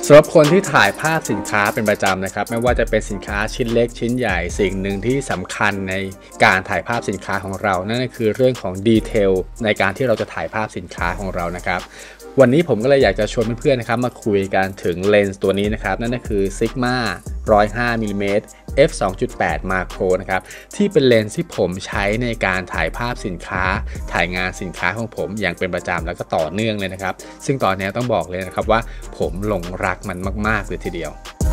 สำหรับคนที่ถ่ายภาพสินค้าเป็นประจำนะครับไม่ว่าจะเป็นสินค้าชิ้นเล็กชิ้นใหญ่สิ่งหนึ่งที่สำคัญในการถ่ายภาพสินค้าของเรานั่นก็คือเรื่องของดีเทลในการที่เราจะถ่ายภาพสินค้าของเรานะครับวันนี้ผมก็เลยอยากจะชวนเพื่อนๆนะครับมาคุยกันถึงเลนส์ตัวนี้นะครับนั่นก็คือ Sigma 105 มิลลิเมตร f 2.8 Macro นะครับที่เป็นเลนส์ที่ผมใช้ในการถ่ายภาพสินค้าถ่ายงานสินค้าของผมอย่างเป็นประจำแล้วก็ต่อเนื่องเลยนะครับซึ่งตอนนี้ต้องบอกเลยนะครับว่าผมหลงรักมันมากๆเลยทีเดียว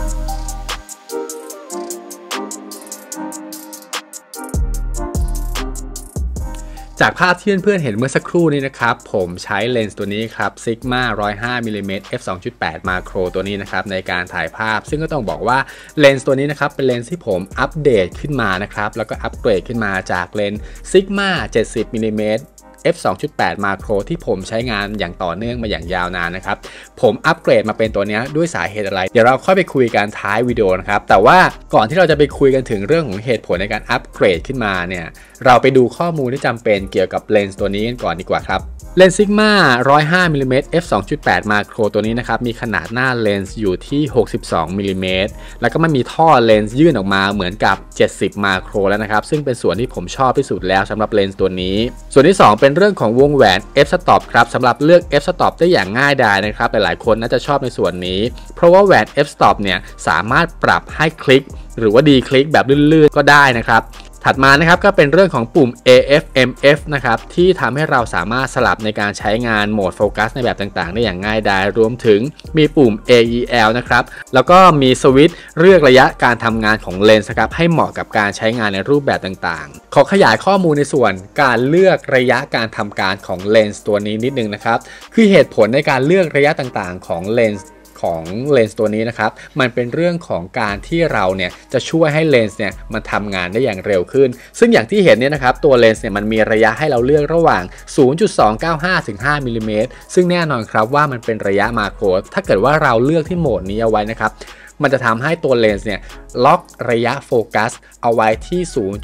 จากภาพที่เพื่อนๆเห็นเมื่อสักครู่นี้นะครับผมใช้เลนส์ตัวนี้ครับ Sigma 105 มิลลิเมตร f 2.8 Macro ตัวนี้นะครับในการถ่ายภาพซึ่งก็ต้องบอกว่าเลนส์ตัวนี้นะครับเป็นเลนส์ที่ผมอัปเดตขึ้นมานะครับแล้วก็อัปเกรดขึ้นมาจากเลนส์ Sigma 70 มิลลิเมตรf 2.8 Macro ที่ผมใช้งานอย่างต่อเนื่องมาอย่างยาวนานนะครับผมอัปเกรดมาเป็นตัวนี้ด้วยสาเหตุอะไรเดี๋ยวเราค่อยไปคุยกันท้ายวิดีโอนะครับแต่ว่าก่อนที่เราจะไปคุยกันถึงเรื่องของเหตุผลในการอัปเกรดขึ้นมาเนี่ยเราไปดูข้อมูลที่จำเป็นเกี่ยวกับเลนส์ตัวนี้กันก่อนดีกว่าครับเลนส์ Sigma 105 มิลลิเมตร f 2.8 Macro ตัวนี้นะครับมีขนาดหน้าเลนส์อยู่ที่62 มิลลิเมตรแล้วก็มันมีท่อเลนส์ยื่นออกมาเหมือนกับ70 Macro แล้วนะครับซึ่งเป็นส่วนที่ผมชอบที่สุดแล้วสำหรับเลนส์ตัวนี้ส่วนที่2เป็นเรื่องของวงแหวน f stop ครับสำหรับเลือก f stop ได้อย่างง่ายดายนะครับหลายๆคนน่าจะชอบในส่วนนี้เพราะว่าแหวน f stop เนี่ยสามารถปรับให้คลิกหรือว่าดีคลิกแบบลื่นๆก็ได้นะครับถัดมานะครับก็เป็นเรื่องของปุ่ม AF/MF นะครับที่ทำให้เราสามารถสลับในการใช้งานโหมดโฟกัสในแบบต่างๆได้อย่างง่ายดายรวมถึงมีปุ่ม AEL นะครับแล้วก็มีสวิตช์เลือกระยะการทำงานของเลนส์ครับให้เหมาะกับการใช้งานในรูปแบบต่างๆขอขยายข้อมูลในส่วนการเลือกระยะการทำการของเลนส์ตัวนี้นิดนึงนะครับคือเหตุผลในการเลือกระยะต่างๆของเลนส์ตัวนี้นะครับมันเป็นเรื่องของการที่เราเนี่ยจะช่วยให้เลนส์เนี่ยมันทำงานได้อย่างเร็วขึ้นซึ่งอย่างที่เห็นเนี่ยนะครับตัวเลนส์เนี่ยมันมีระยะให้เราเลือกระหว่าง 0.295 ถึง 5 มิลลิเมตรซึ่งแน่นอนครับว่ามันเป็นระยะมาโครถ้าเกิดว่าเราเลือกที่โหมดนี้เอาไว้นะครับมันจะทำให้ตัวเลนส์เนี่ยล็อกระยะโฟกัสเอาไว้ที่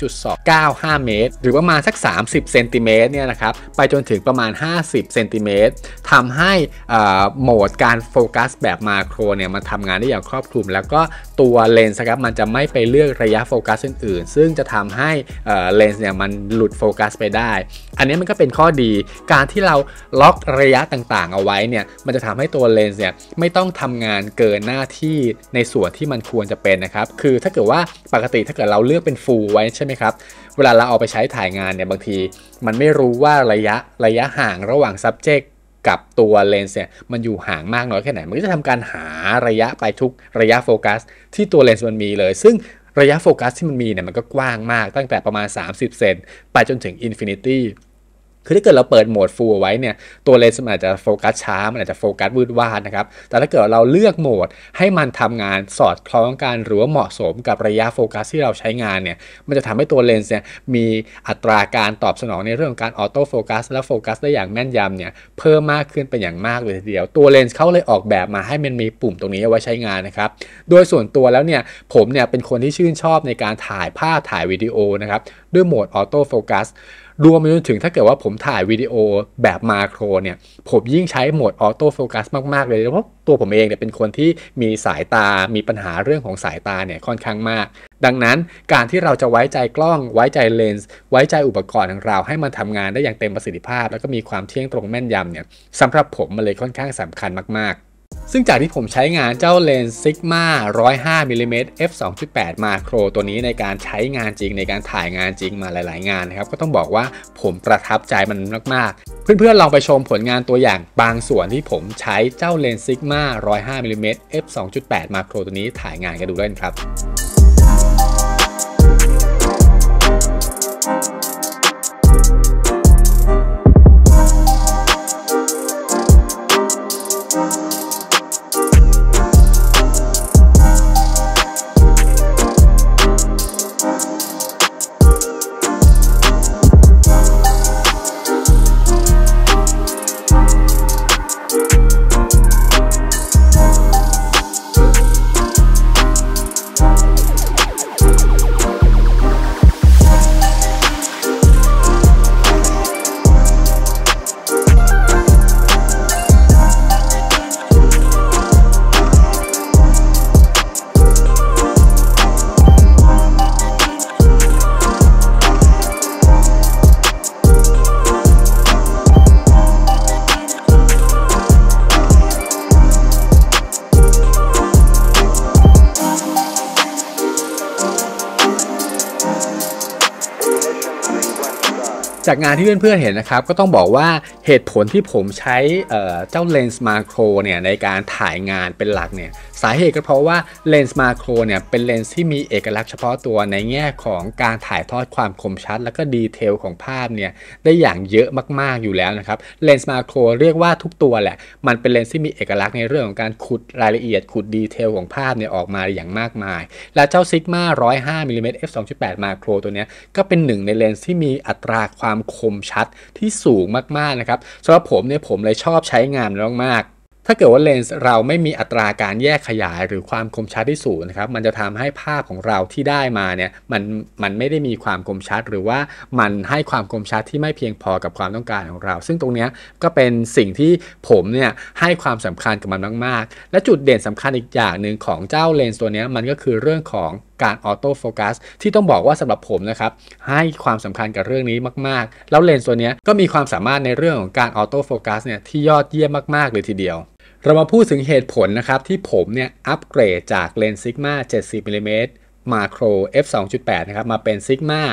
0.295 เมตรหรือประมาณสัก30 เซนติเมตรเนี่ยนะครับไปจนถึงประมาณ50 เซนติเมตรทำให้โหมดการโฟกัสแบบมาโครเนี่ยมันทำงานได้อย่างครอบคลุมแล้วก็ตัวเลนส์ครับมันจะไม่ไปเลือกระยะโฟกัสอื่นๆซึ่งจะทำให้เลนส์เนี่ยมันหลุดโฟกัสไปได้อันนี้มันก็เป็นข้อดีการที่เราล็อกระยะต่างๆเอาไว้เนี่ยมันจะทำให้ตัวเลนส์เนี่ยไม่ต้องทำงานเกินหน้าที่ในส่วนที่มันควรจะเป็นนะครับคือถ้าเกิดว่าปกติถ้าเกิดเราเลือกเป็น full ไว้ใช่ไหมครับเวลาเราเอาไปใช้ถ่ายงานเนี่ยบางทีมันไม่รู้ว่าระยะห่างระหว่าง subject กับตัวเลนส์เนี่ยมันอยู่ห่างมากน้อยแค่ไหนมันก็จะทำการหาระยะไปทุกระยะโฟกัสที่ตัวเลนส์มันมีเลยซึ่งระยะโฟกัสที่มันมีเนี่ยมันก็กว้างมากตั้งแต่ประมาณ30 เซนไปจนถึง Infinityคือถ้าเกิดเราเปิดโหมด Full ไว้เนี่ยตัวเลนส์มันอาจจะโฟกัสช้ามันอาจจะโฟกัสวืดวาดนะครับแต่ถ้าเกิดเราเลือกโหมดให้มันทำงานสอดคล้องกันหรือว่าเหมาะสมกับระยะโฟกัสที่เราใช้งานเนี่ยมันจะทำให้ตัวเลนส์เนี่ยมีอัตราการตอบสนองในเรื่องของการออโต้โฟกัสและโฟกัสได้อย่างแม่นยำเนี่ยเพิ่มมากขึ้นเป็นอย่างมากเลยทีเดียวตัวเลนส์เขาเลยออกแบบมาให้มันมีปุ่มตรงนี้เอาไว้ใช้งานนะครับโดยส่วนตัวแล้วเนี่ยผมเนี่ยเป็นคนที่ชื่นชอบในการถ่ายภาพถ่ายวิดีโอนะครับด้วยโหมดออโต้โฟกัสรวมไปจนถึงถ้าเกิดว่าผมถ่ายวิดีโอแบบมาโครเนี่ยผมยิ่งใช้โหมดออโต้โฟกัสมากๆเลยเพราะตัวผมเองเนี่ยเป็นคนที่มีสายตามีปัญหาเรื่องของสายตาเนี่ยค่อนข้างมากดังนั้นการที่เราจะไว้ใจกล้องไว้ใจเลนส์ไว้ใจอุปกรณ์ของเราให้มันทำงานได้อย่างเต็มประสิทธิภาพแล้วก็มีความเที่ยงตรงแม่นยำเนี่ยสำหรับผมมันเลยค่อนข้างสำคัญมากๆซึ่งจากที่ผมใช้งานเจ้าเลนส์ Sigma 105 มิลลิเมตร f 2.8 Macro ตัวนี้ในการใช้งานจริงในการถ่ายงานจริงมาหลายๆงานนะครับก็ต้องบอกว่าผมประทับใจมันมากๆเพื่อนๆลองไปชมผลงานตัวอย่างบางส่วนที่ผมใช้เจ้าเลนส์ Sigma 105 มิลลิเมตร f 2.8 Macro ตัวนี้ถ่ายงานกันดูได้ครับจากงานที่เพื่อนๆเห็นนะครับก็ต้องบอกว่าเหตุผลที่ผมใช้เจ้าเลนส์มาโครเนี่ยในการถ่ายงานเป็นหลักเนี่ยสาเหตุก็เพราะว่าเลนส์มาโครเนี่ยเป็นเลนส์ที่มีเอกลักษณ์เฉพาะตัวในแง่ของการถ่ายทอดความคมชัดและก็ดีเทลของภาพเนี่ยได้อย่างเยอะมากๆอยู่แล้วนะครับเลนส์มาโครเรียกว่าทุกตัวแหละมันเป็นเลนส์ที่มีเอกลักษณ์ในเรื่องของการขุดรายละเอียดขุดดีเทลของภาพเนี่ยออกมาอย่างมากมายและเจ้า Sigma 105 มิลลิเมตร f 2.8 มาโครตัวนี้ก็เป็นหนึ่งในเลนส์ที่มีอัตราความคมชัดที่สูงมากๆนะครับสำหรับผมเนี่ยผมเลยชอบใช้งานมากๆถ้าเกิดว่าเลนส์เราไม่มีอัตราการแยกขยายหรือความคมชัดที่สูงนะครับมันจะทำให้ภาพของเราที่ได้มาเนี่ยมันไม่ได้มีความคมชัดหรือว่ามันให้ความคมชัดที่ไม่เพียงพอกับความต้องการของเราซึ่งตรงนี้ก็เป็นสิ่งที่ผมเนี่ยให้ความสำคัญกับมันมากๆและจุดเด่นสำคัญอีกอย่างหนึ่งของเจ้าเลนส์ตัวนี้มันก็คือเรื่องของการออโต้โฟกัสที่ต้องบอกว่าสำหรับผมนะครับให้ความสำคัญกับเรื่องนี้มากๆแล้วเลนส์ตัวนี้ก็มีความสามารถในเรื่องของการออโต้โฟกัสเนี่ยที่ยอดเยี่ยมมากๆเลยทีเดียวเรามาพูดถึงเหตุผลนะครับที่ผมเนี่ยอัปเกรดจากเลนส์ Sigma 70 มิลลิเมตรมาโคร f 2.8 นะครับมาเป็น Sigma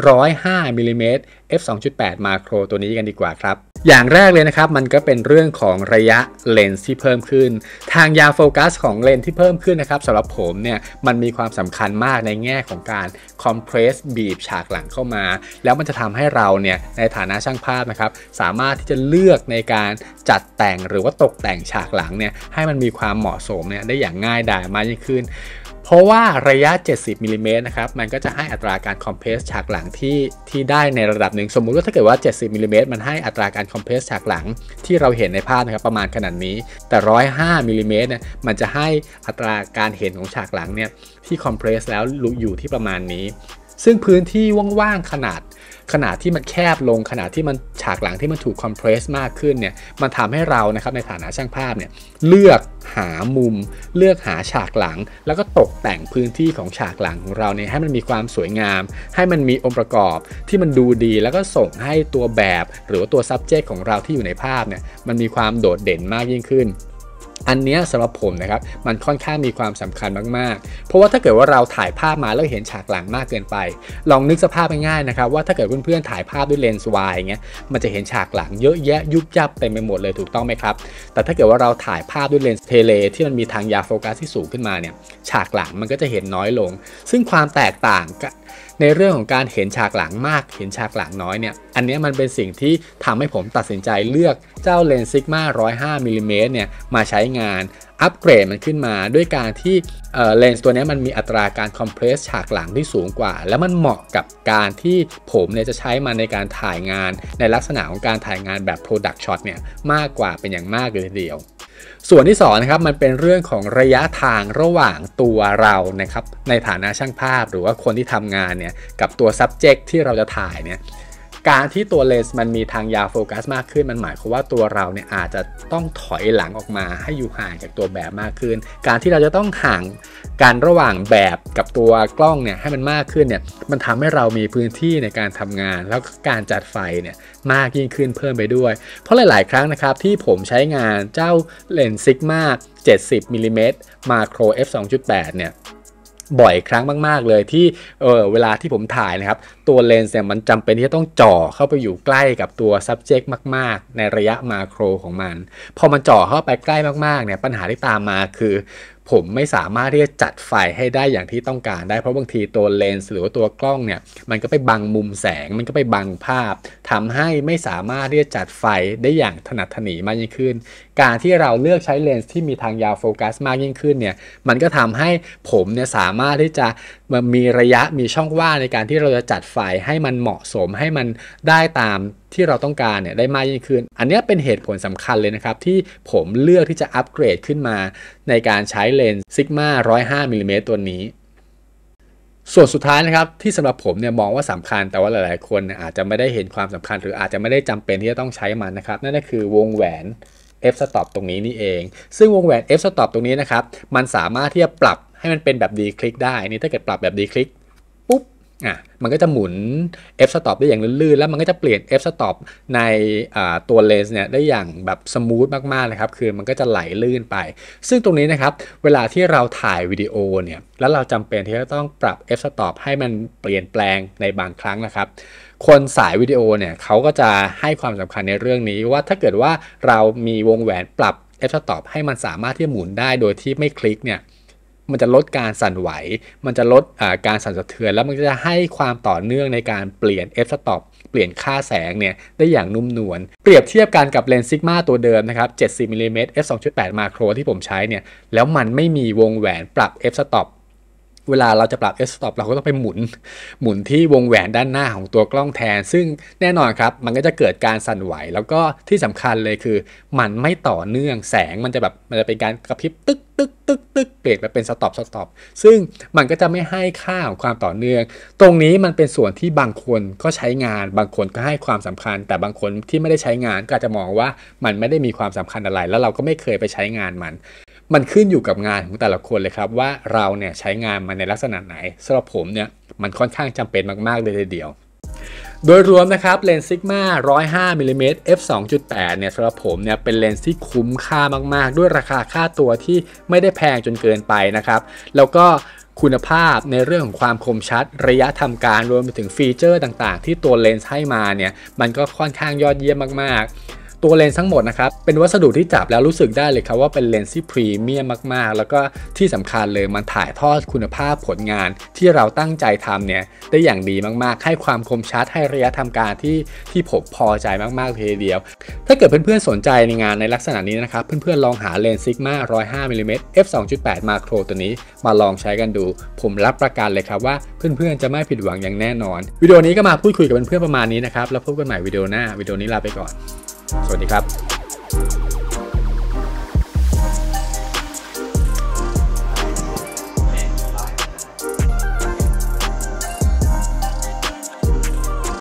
105 มิลลิเมตร f 2.8 มาโครตัวนี้กันดีกว่าครับอย่างแรกเลยนะครับมันก็เป็นเรื่องของระยะเลนส์ที่เพิ่มขึ้นทางยาวโฟกัสของเลนส์ที่เพิ่มขึ้นนะครับสำหรับผมเนี่ยมันมีความสำคัญมากในแง่ของการคอมเพรสบีบฉากหลังเข้ามาแล้วมันจะทำให้เราเนี่ยในฐานะช่างภาพนะครับสามารถที่จะเลือกในการจัดแต่งหรือว่าตกแต่งฉากหลังเนี่ยให้มันมีความเหมาะสมเนี่ยได้อย่างง่ายดายมากยิ่งขึ้นเพราะว่าระยะ70มิลลิเมตรนะครับมันก็จะให้อัตราการคอมเพรสฉากหลังที่ได้ในระดับหนึ่งสมมุติว่าถ้าเกิดว่า70มิลลิเมตรมันให้อัตราการคอมเพรสฉากหลังที่เราเห็นในภาพนะครับประมาณขนาดนี้แต่105มิลลิเมตรเนี่ยมันจะให้อัตราการเห็นของฉากหลังเนี่ยที่คอมเพรสแล้วอยู่ที่ประมาณนี้ซึ่งพื้นที่ว่างๆขนาดที่มันแคบลงขนาดที่มันฉากหลังที่มันถูกคอมเพรสมากขึ้นเนี่ยมันทำให้เรานะครับในฐานะช่างภาพเนี่ยเลือกหามุมเลือกหาฉากหลังแล้วก็ตกแต่งพื้นที่ของฉากหลังของเราเนี่ยให้มันมีความสวยงามให้มันมีองค์ประกอบที่มันดูดีแล้วก็ส่งให้ตัวแบบหรือว่าตัว subject ของเราที่อยู่ในภาพเนี่ยมันมีความโดดเด่นมากยิ่งขึ้นอันนี้สำหรับผมนะครับมันค่อนข้างมีความสำคัญมากๆเพราะว่าถ้าเกิดว่าเราถ่ายภาพมาแล้วเห็นฉากหลังมากเกินไปลองนึกสภาพง่ายๆนะครับว่าถ้าเกิดเพื่อนๆถ่ายภาพด้วยเลนส์วายเงี้ยมันจะเห็นฉากหลังเยอะแยะยุบยับเต็มไปหมดเลยถูกต้องไหมครับแต่ถ้าเกิดว่าเราถ่ายภาพด้วยเลนส์เทเลที่มันมีทางยาวโฟกัสที่สูงขึ้นมาเนี่ยฉากหลังมันก็จะเห็นน้อยลงซึ่งความแตกต่างในเรื่องของการเห็นฉากหลังมากเห็นฉากหลังน้อยเนี่ยอันนี้มันเป็นสิ่งที่ทำให้ผมตัดสินใจเลือกเจ้าเลนส์ Sigma 105 มิลลิเมตรเนี่ยมาใช้งานอัปเกรดมันขึ้นมาด้วยการที่เลนส์ตัวนี้มันมีอัตราการคอมเพรสฉากหลังที่สูงกว่าแล้วมันเหมาะกับการที่ผมเนี่ยจะใช้มันในการถ่ายงานในลักษณะของการถ่ายงานแบบ Product Shot เนี่ยมากกว่าเป็นอย่างมากเลยทีเดียวส่วนที่2นะครับมันเป็นเรื่องของระยะทางระหว่างตัวเรานะครับในฐานะช่างภาพหรือว่าคนที่ทำงานเนี่ยกับตัว subject ที่เราจะถ่ายเนี่ยการที่ตัวเลนส์มันมีทางยาวโฟกัสมากขึ้นมันหมายความว่าตัวเราเนี่ยอาจจะต้องถอยหลังออกมาให้อยู่ห่างจากตัวแบบมากขึ้นการที่เราจะต้องห่างกันระหว่างแบบกับตัวกล้องเนี่ยให้มันมากขึ้นเนี่ยมันทำให้เรามีพื้นที่ในการทำงานแล้วการจัดไฟเนี่ยมากยิ่งขึ้นเพิ่มไปด้วยเพราะหลายๆครั้งนะครับที่ผมใช้งานเจ้าเลนส์ Sigma 70มิลลิเมตร Macro f 2.8 เนี่ยบ่อยครั้งมากๆเลยที่เวลาที่ผมถ่ายนะครับตัวเลนส์เนี่ยมันจำเป็นที่จะต้องจ่อเข้าไปอยู่ใกล้กับตัว subject มากๆในระยะมาโครของมันพอมันจ่อเข้าไปใกล้มากๆเนี่ยปัญหาที่ตามมาคือผมไม่สามารถที่จะจัดไฟให้ได้อย่างที่ต้องการได้เพราะบางทีตัวเลนส์หรือว่าตัวกล้องเนี่ยมันก็ไปบังมุมแสงมันก็ไปบังภาพทำให้ไม่สามารถที่จะจัดไฟได้อย่างถนัดถนีมากยิ่งขึ้นการที่เราเลือกใช้เลนส์ที่มีทางยาวโฟกัสมากยิ่งขึ้นเนี่ยมันก็ทำให้ผมเนี่ยสามารถที่จะมีระยะมีช่องว่างในการที่เราจะจัดไฟให้มันเหมาะสมให้มันได้ตามที่เราต้องการเนี่ยได้มากยิ่งขึ้นอันนี้เป็นเหตุผลสำคัญเลยนะครับที่ผมเลือกที่จะอัปเกรดขึ้นมาในการใช้เลนส์ Sigma 105 มิลลิเมตรตัวนี้ส่วนสุดท้ายนะครับที่สำหรับผมเนี่ยมองว่าสำคัญแต่ว่าหลายๆคนอาจจะไม่ได้เห็นความสำคัญหรืออาจจะไม่ได้จำเป็นที่จะต้องใช้มันนะครับนั่นก็คือวงแหวน f stop ตรงนี้นี่เองซึ่งวงแหวน f stop ตรงนี้นะครับมันสามารถที่จะปรับให้มันเป็นแบบ D คลิกได้นี่ถ้าเกิดปรับแบบ D คลิกปุ๊บมันก็จะหมุน f stop ได้อย่างลื่นๆแล้วมันก็จะเปลี่ยน f stop ในตัวเลนส์เนี่ยได้อย่างแบบสมูทมากๆเลยครับคือมันก็จะไหลลื่นไปซึ่งตรงนี้นะครับเวลาที่เราถ่ายวิดีโอเนี่ยแล้วเราจำเป็นที่จะต้องปรับ f stop ให้มันเปลี่ยนแปลงในบางครั้งนะครับคนสายวิดีโอเนี่ยเขาก็จะให้ความสำคัญในเรื่องนี้ว่าถ้าเกิดว่าเรามีวงแหวนปรับ f stop ให้มันสามารถที่จะหมุนได้โดยที่ไม่คลิกเนี่ยมันจะลดการสั่นไหวมันจะลดการสั่นสะเทือนแล้วมันจะให้ความต่อเนื่องในการเปลี่ยน f stop เปลี่ยนค่าแสงเนี่ยได้อย่างนุ่มนวลเปรียบเทียบกันกับเลนส์ซิกมาตัวเดิมนะครับ70มิลลิเมตร f 2.8 มาโครที่ผมใช้เนี่ยแล้วมันไม่มีวงแหวนปรับ f stopเวลาเราจะปรับ f stop เราก็ต้องไปหมุนที่วงแหวนด้านหน้าของตัวกล้องแทนซึ่งแน่นอนครับมันก็จะเกิดการสั่นไหวแล้วก็ที่สำคัญเลยคือมันไม่ต่อเนื่องแสงมันจะเป็นการกระพริบตึกเปลี่ยนไปเป็น stop ซึ่งมันก็จะไม่ให้ค่าของความต่อเนื่องตรงนี้มันเป็นส่วนที่บางคนก็ใช้งานบางคนก็ให้ความสำคัญแต่บางคนที่ไม่ได้ใช้งานก็อาจจะมองว่ามันไม่ได้มีความสำคัญอะไรแล้วเราก็ไม่เคยไปใช้งานมันขึ้นอยู่กับงานของแต่ละคนเลยครับว่าเราเนี่ยใช้งานมันในลักษณะไหนสำหรับผมเนี่ยมันค่อนข้างจำเป็นมากๆเลยทีเดียวโดยรวมนะครับเลนส์ Sigma 105มิลลิเมตร f 2.8 เนี่ยสำหรับผมเนี่ยเป็นเลนส์ที่คุ้มค่ามากๆด้วยราคาค่าตัวที่ไม่ได้แพงจนเกินไปนะครับแล้วก็คุณภาพในเรื่องของความคมชัดระยะทำการรวมไปถึงฟีเจอร์ต่างๆที่ตัวเลนส์ให้มาเนี่ยมันก็ค่อนข้างยอดเยี่ยมมากๆตัวเลนส์ทั้งหมดนะครับเป็นวัสดุที่จับแล้วรู้สึกได้เลยครับว่าเป็นเลนส์ที่พรีเมียมมากๆแล้วก็ที่สำคัญเลยมันถ่ายทอดคุณภาพผลงานที่เราตั้งใจทำเนี่ยได้อย่างดีมากๆให้ความคมชัดให้ระยะทำการที่ผมพอใจมากๆทีเดียวถ้าเกิดเพื่อนๆสนใจในงานในลักษณะนี้นะครับเพื่อนๆลองหาเลนส์ Sigma 105มิลลิเมตร f 2.8 มาโครตัวนี้มาลองใช้กันดูผมรับประกันเลยครับว่าเพื่อนๆจะไม่ผิดหวังอย่างแน่นอนวิดีโอนี้ก็มาพูดคุยกับเพื่อนๆประมาณนี้นะครับแล้วพบกันใหม่วิดีโอหน้าวิดีโอนี้ลาไปก่อนสวัสดีครับ